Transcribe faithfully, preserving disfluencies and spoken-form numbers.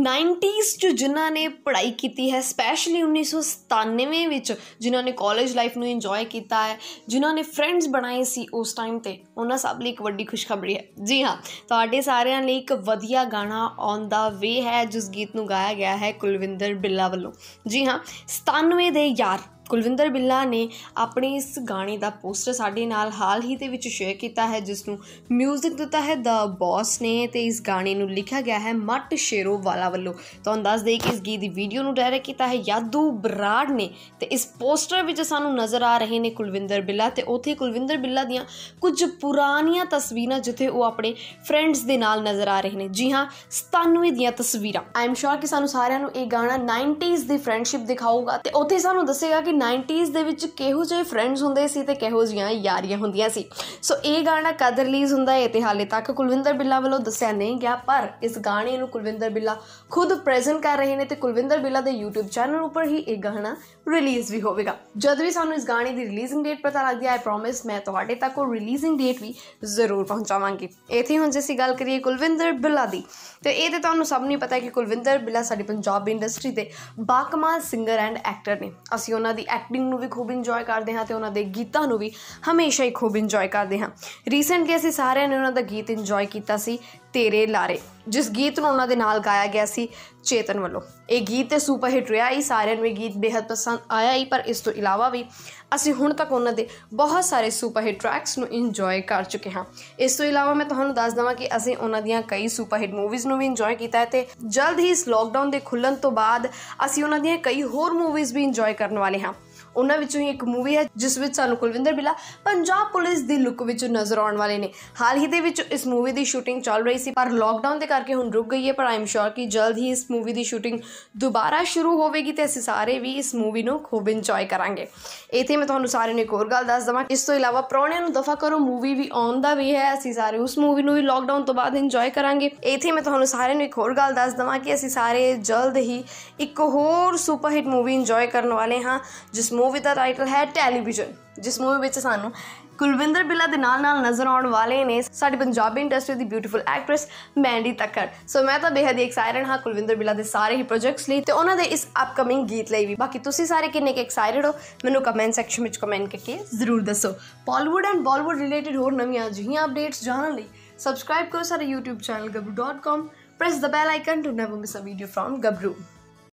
Nineties च जिन्हां ने पढ़ाई की है, स्पैशली उन्नीस सौ सतानवे विच जिन्हां ने कॉलेज लाइफ में इंजॉय किया है, जिन्हां ने फ्रेंड्स बनाए सी उस टाइम ते, उन्हां सब लई एक वड्डी खुशखबरी है। जी हाँ, तुहाडे सारिਆਂ ਲਈ एक वधिया गाना ऑन द वे है, जिस गीत नूं गाया गया है कुलविंदर बिल्ला वालों। जी हाँ, सतानवे दे यार कुलविंदर बिल्ला ने अपने इस गाने का पोस्टर साडे नाल हाल ही दे विच शेयर किया है, जिसनों म्यूजिक दिता है द बॉस ने, ते इस गाने नूं लिखा गया है मट शेरो वाला वालों। तुहानूं दस दे कि इस गीत की वीडियो नूं डायरेक्ट किया है यादू बराड़ ने, ते इस पोस्टर विच सानूं नज़र आ रहे ने कुलविंदर बिल्ला, ते उत्थे कुलविंदर बिल्ला दियां कुछ पुरानियां तस्वीरां जिथे वो अपने फ्रेंड्स दे नाल नज़र आ रहे हैं। जी हाँ, सतानवे दियां तस्वीरां। आई एम श्योर कि सानूं सारिआं नूं इह गाना नाइनटीज़ दी फ्रेंडशिप दिखाऊगा, ते उत्थे सानूं दसेगा कि नाइनटीज़ ਦੇ ਵਿੱਚ ਕਿਹੋ ਜਿਹੇ फ्रेंड्स ਹੁੰਦੇ ਸੀ ਤੇ ਕਿਹੋ ਜਿਹੀਆਂ ਯਾਰੀਆਂ ਹੁੰਦੀਆਂ ਸੀ। ਸੋ ਇਹ ਗਾਣਾ ਕਦ ਰਿਲੀਜ਼ ਹੁੰਦਾ ਹੈ ਤੇ ਹਾਲੇ ਤੱਕ ਕੁਲਵਿੰਦਰ ਬਿੱਲਾ ਵੱਲੋਂ ਦੱਸਿਆ ਨਹੀਂ ਗਿਆ, ਪਰ ਇਸ ਗਾਣੇ ਨੂੰ ਕੁਲਵਿੰਦਰ ਬਿੱਲਾ ਖੁਦ ਪ੍ਰੈਜ਼ੈਂਟ ਕਰ ਰਹੇ ਨੇ ਤੇ ਕੁਲਵਿੰਦਰ ਬਿੱਲਾ ਦੇ YouTube ਚੈਨਲ ਉੱਪਰ ਹੀ ਇਹ ਗਾਣਾ ਰਿਲੀਜ਼ ਵੀ ਹੋਵੇਗਾ। ਜਦ ਵੀ ਸਾਨੂੰ ਇਸ ਗਾਣੇ ਦੀ ਰਿਲੀਜ਼ਿੰਗ ਡੇਟ ਪਤਾ ਲੱਗਦੀ ਹੈ, ਆਈ ਪ੍ਰੋਮਿਸ ਮੈਂ ਤੁਹਾਡੇ ਤੱਕ ਉਹ ਰਿਲੀਜ਼ਿੰਗ ਡੇਟ ਵੀ ਜ਼ਰੂਰ ਪਹੁੰਚਾਵਾਂਗੀ। ਇੱਥੇ ਹੁਣ ਜੇ ਅਸੀਂ ਗੱਲ ਕਰੀਏ ਕੁਲਵਿੰਦਰ ਬਿੱਲਾ ਦੀ, ਤੇ ਇਹ ਤੇ ਤੁਹਾਨੂੰ ਸਭ ਨੂੰ ਪਤਾ ਹੈ ਕਿ ਕੁਲਵਿੰਦਰ ਬਿੱਲਾ ਸਾਡੀ ਪੰਜਾਬੀ ਇੰਡਸਟਰੀ ਦੇ ਬਾਕਮਾਲ ਸਿੰਗਰ ਐਂਡ ਐਕਟਰ ਨੇ। ਅਸੀਂ ਉਹਨਾਂ ਦੀ ਐਕਟਿੰਗ ਨੂੰ ਵੀ खूब इंजॉय करते हाँ, तो उन्होंने गीतों को भी हमेशा ही खूब इंजॉय करते हाँ। रीसेंटली असीं सारिਆਂ ने उन्होंने गीत इंजॉय किया सी तेरे लारे, जिस गीत में उन्होंने नाल गाया गया सी चेतन वालों। ये गीत तो सुपर हिट रहा ही, सारिਆਂ ਨੂੰ गीत बेहद पसंद आया ही, पर इस तो इलावा भी ਅਸੀਂ ਹੁਣ तक उन्होंने बहुत सारे सुपर हिट ट्रैक्स ਨੂੰ इंजॉय कर चुके हाँ। इस तो इलावा मैं ਤੁਹਾਨੂੰ ਦੱਸ ਦਵਾਂ कि ਅਸੀਂ ਉਹਨਾਂ ਦੀਆਂ ਕਈ सुपर हिट मूवीज़ ਨੂੰ भी इंजॉय किया है, ਤੇ जल्द ही इस लॉकडाउन के खुलਣ ਤੋਂ ਬਾਅਦ ਅਸੀਂ ਉਹਨਾਂ ਦੀਆਂ कई होर मूवीज़ भी इंजॉय करने वाले हाँ। उन्होंने विचों ही एक मूवी है जिस विच सानू कुलविंदर बिल्ला पंजाब पुलिस की लुक विच नज़र आने वाले ने। हाल ही दे विच इस मूवी की शूटिंग चल रही सी, पर लॉकडाउन के करके हुण रुक गई है, पर आई एम श्योर कि जल्द ही इस मूवी की शूटिंग दोबारा शुरू होगी, तो असीं सारे भी इस मूवी नूं खूब इंजॉय करांगे। इत्थे मैं तुहानूं सारिआं नूं एक होर गल दस दवां, इस तो इलावा प्राहुणिਆਂ ਨੂੰ दफा करो मूवी भी ऑन द वे है, असीं सारे उस मूवी नूं भी लॉकडाउन तो बाद इंजॉय करांगे। इत्थे मैं तुहानूं सारिआं नूं एक होर गल दस दवां कि असीं सारे जल्द ही एक होर सुपर हिट मूवी इंजॉय करने वाले हाँ, जिस मूवी का टाइटल है टैलीविजन, जिस मूवी विच सानू कुलविंदर बिल्ला दे नाल नाल नज़र आने वाले ने साडी पंजाबी इंडस्ट्री की beautiful actress Mandy Takkar. So मैं तो बेहद ही एक्साइटेड हाँ कुलविंदर बिल्ला के सारे ही प्रोजेक्ट्स लिए, तो उन्होंने इस अपकमिंग गीत लिए भी। बाकी तुसी सारे किन्ने के एक्साइटेड हो, मैनू कमेंट सैक्शन में कमेंट करके जरूर दसो। बॉलीवुड एंड बॉलीवुड रिलेटेड होर नवीं जिहियां अपडेट्स जानने लई सबसक्राइब करो सारे YouTube channel Gabru dot com, press the bell icon to never miss a video from Gabru.